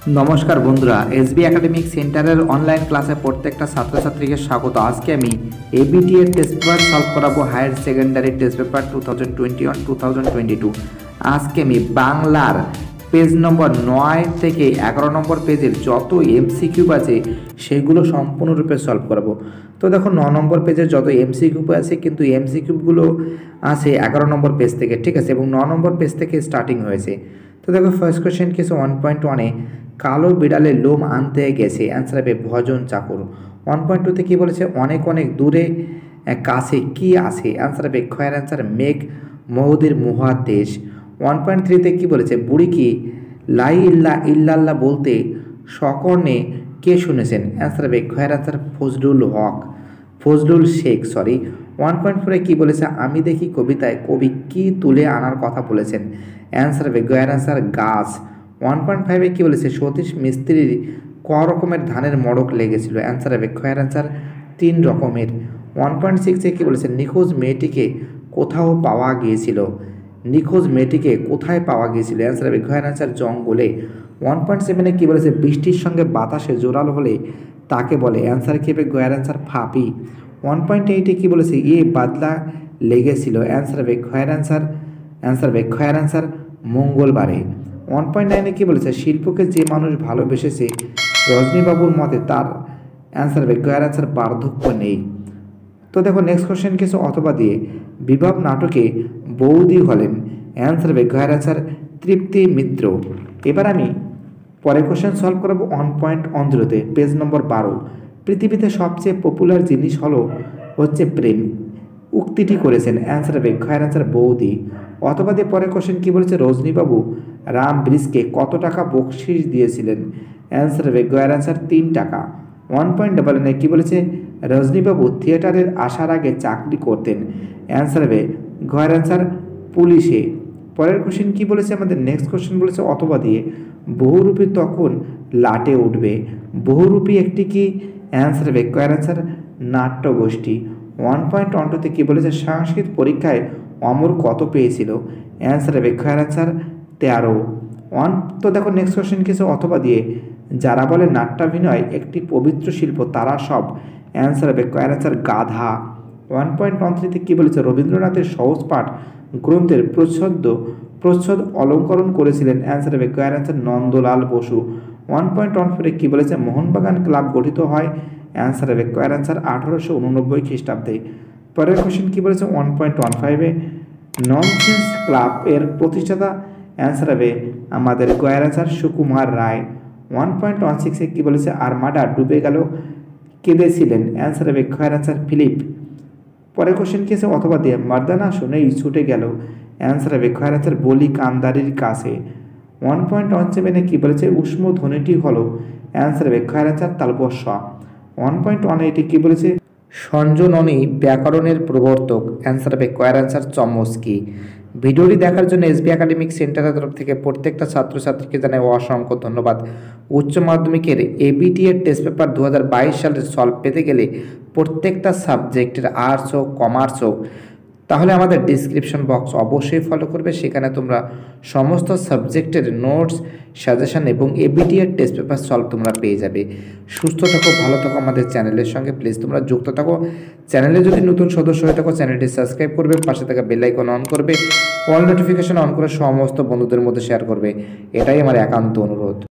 নমস্কার বন্ধুরা, SB academic সেন্টারের অনলাইন ক্লাসে প্রত্যেকটা ছাত্রছাত্রীকে স্বাগত। আজকে আমি এবিটি এর টেস্ট পেপার সলভ করাবো, হায়ার সেকেন্ডারি টেস্ট পেপার 2021-2022। আজকে আমি বাংলার পেজ নম্বর 9 থেকে 11 নম্বর পেজের যত এমসিকিউ আছে সেগুলো সম্পূর্ণরূপে সলভ করাবো। তো দেখো 9 নম্বর পেজের যত এমসিকিউ আছে, কিন্তু এমসিকিউগুলো আছে 11 নম্বর পেজ থেকে, ঠিক আছে, এবং 9 নম্বর পেজ থেকে স্টার্টিং হয়েছে। তো দেখো ফার্স্ট কোয়েশ্চেন কিছু 1.1-এ কালো বিড়ালের লোম আনতে গেছে, অ্যান্সার হবে ভজন চাকর। 1.2-তে কী বলেছে, অনেক অনেক দূরে কাছে কি আছে, অ্যান্সার হবে ক্ষয়ের অ্যান্সার মেঘ মহুদের মহাদেশ। 1.3-তে কী বলেছে, বুড়ি কি লাই ইল্লা ইল্লাল্লাহ বলতে সকর্ণে কে শুনেছেন, অ্যান্সার হবে ক্ষয়ের অ্যান্সার ফজলুল শেখ। 1.4-এ কী বলেছে, আমি দেখি কবিতায় কবি কি তুলে আনার কথা বলেছেন, অ্যান্সার হবে গয়ের অ্যান্সার গাছ। 1.5-এ কী বলেছে, সতীশ মিস্ত্রির ক রকমের ধানের মড়ক লেগেছিল, অ্যান্সার হবে ক্ষয়ের অ্যান্সার 3 রকমের। 1.6-এ কী বলেছে, নিখোঁজ মেয়েটিকে কোথায় পাওয়া গিয়েছিল, অ্যান্সার হবে ক্ষয়ের অ্যান্সার জঙ্গলে। 1.7-এ কী বলেছে, বৃষ্টির সঙ্গে বাতাসে জোরালো হলে তাকে বলে, অ্যান্সার কী হবে গয়ের অ্যান্সার ফাঁপি। 1.8-এ কী বলেছে, বাদলা লেগেছিল, অ্যান্সার হবে ক্ষয়ের অ্যান্সার মঙ্গলবারে। 1.9-এ কী বলেছে, শিল্পকে যে মানুষ ভালোবেসেছে রজনীবাবুর মতে তার, অ্যান্সার হবে গয়ের অ্যান্সার বার্ধক্য নেই। তো দেখো নেক্সট কোশ্চেন কিছু অথবা দিয়ে বিভব নাটকে বৌদি হলেন, অ্যান্সার হবে গয়ের অ্যান্সার তৃপ্তি মিত্র। এবার আমি পরের কোশ্চেন সলভ করাবো 1.10-তে, পেজ নম্বর 12। পৃথিবীতে সবচেয়ে পপুলার জিনিস হচ্ছে প্রেম, উক্তিটি করেছেন, অ্যান্সার হবে ক্ষয়ের অ্যান্সার বৌদি। অথবা দিয়ে পরের কোশ্চেন কী বলেছে, রজনীবাবু রাম ব্রিজকে কত টাকা বকশিস দিয়েছিলেন, অ্যান্সার হবে গয়ের অ্যান্সার 3 টাকা। 1.9-এ কী বলেছে, রজনীবাবু থিয়েটারের আসার আগে চাকরি করতেন, অ্যান্সার হবে গয়ের অ্যান্সার পুলিশে। পরের কোশ্চেন কী বলেছে, আমাদের নেক্সট কোশ্চেন বলেছে অথবা দিয়ে বহুরূপী তখন লাটে উঠবে, বহুরূপী একটি কি, অ্যান্সার হবে গয়ের অ্যান্সার নাট্যগোষ্ঠী। 1.12-তে কী বলেছে, সংস্কৃত পরীক্ষায় অমর কত পেয়েছিল, অ্যান্সার হবে ক্ষয়ের অ্যান্সার 13। তো দেখো নেক্সট কোশ্চেন কিছু অথবা দিয়ে যারা বলে নাট্যাভিনয় একটি পবিত্র শিল্প তারা সব, অ্যান্সার হবে ক্ষয়ের অ্যান্সার গাধা। 1.13-তে কী বলেছে, রবীন্দ্রনাথের সহজ পাঠ গ্রন্থের প্রচ্ছদ অলঙ্করণ করেছিলেন, অ্যান্সার হবে ক্ষয়ের অ্যান্সার নন্দলাল বসু। 1.14-এ কী বলেছে, মোহনবাগান ক্লাব গঠিত হয়, অ্যান্সার হবে ক্ষয়ের অ্যান্সার 1889 খ্রিস্টাব্দে। পরের কোশ্চেন কী বলেছে, 1.15-এ ননসেন্স ক্লাব এর প্রতিষ্ঠাতা, অ্যান্সার হবে আমাদের গয়ের অ্যান্সার সুকুমার রায়। 1.16-এ কী বলেছে, আর্মাডা ডুবে গেল কেঁদেছিলেন, অ্যান্সার হবে ক্ষয়ের অ্যান্সার ফিলিপ। পরের কোশ্চেন কী আছে অথবা দিয়ে মার্দানা শুনেই ছুটে গেল, অ্যান্সার হবে ক্ষয়ের অ্যান্সার বলি কান্দারির কাছে। 1.17-এ কী বলেছে, উষ্ম ধ্বনিটি হলো, অ্যান্সার হবে ক্ষয়ের অ্যান্সার তালবস্যা। 1.18-এ কী বলেছে, সঞ্জননী ব্যাকরণের প্রবর্তক, অ্যান্সার হবে ক্ষয়ের অ্যান্সার চমস্কি। ভিডিওটি দেখার জন্য এসবি একাডেমিক সেন্টারের তরফ থেকে প্রত্যেকটা ছাত্রছাত্রীকে জানাই অসংখ্য ধন্যবাদ। উচ্চ মাধ্যমিকের এবিটি এর টেস্ট পেপার 2022 সালের সলভ পেতে গেলে প্রত্যেকটা সাবজেক্টের আর্টস হোক কমার্স হোক, তাহলে আমাদের ডিসক্রিপশন বক্স অবশ্যই ফলো করবে, সেখানে তোমরা সমস্ত সাবজেক্টের নোটস, সাজেশন এবং এবিটি এর টেস্ট পেপার সলভ তোমরা পেয়ে যাবে। সুস্থ থাকো, ভালো থাকো, আমাদের চ্যানেলের সঙ্গে প্লিজ তোমরা যুক্ত থাকো। চ্যানেলে যদি নতুন সদস্য হয়ে থাকো চ্যানেলটি সাবস্ক্রাইব করবে, পাশে থাকা বেল আইকন অন করবে, অল নোটিফিকেশন অন করে সমস্ত বন্ধুদের মধ্যে শেয়ার করবে, এটাই আমার একান্ত অনুরোধ।